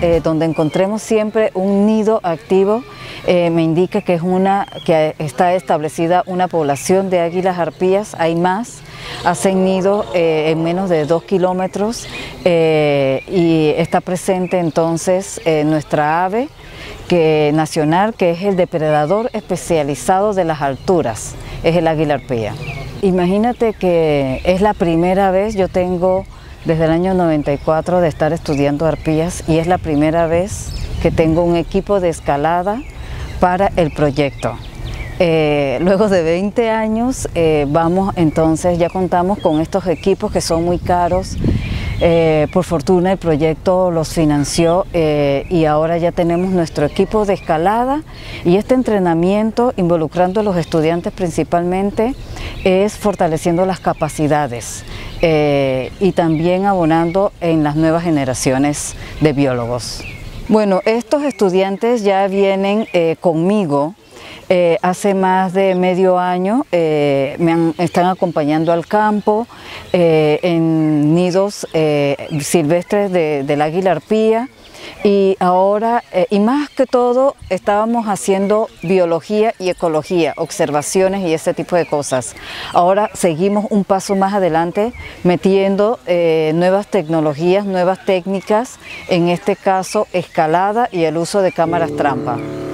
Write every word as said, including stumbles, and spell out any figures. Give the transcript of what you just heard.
eh, donde encontremos siempre un nido activo, eh, me indica que, es una, que está establecida una población de águilas arpías. Hay más, hacen nido eh, en menos de dos kilómetros eh, y está presente entonces eh, nuestra ave que, nacional, que es el depredador especializado de las alturas, es el águila arpía. Imagínate que es la primera vez, yo tengo desde el año noventa y cuatro de estar estudiando arpías y es la primera vez que tengo un equipo de escalada para el proyecto. Eh, luego de veinte años eh, vamos entonces, ya contamos con estos equipos que son muy caros. Eh, por fortuna el proyecto los financió eh, y ahora ya tenemos nuestro equipo de escalada, y este entrenamiento, involucrando a los estudiantes principalmente, es fortaleciendo las capacidades eh, y también abonando en las nuevas generaciones de biólogos. Bueno, estos estudiantes ya vienen eh, conmigo. Eh, hace más de medio año eh, me han, están acompañando al campo eh, en nidos eh, silvestres de, del águila arpía, y ahora, eh, y más que todo, estábamos haciendo biología y ecología, observaciones y ese tipo de cosas. Ahora seguimos un paso más adelante metiendo eh, nuevas tecnologías, nuevas técnicas, en este caso escalada y el uso de cámaras trampa.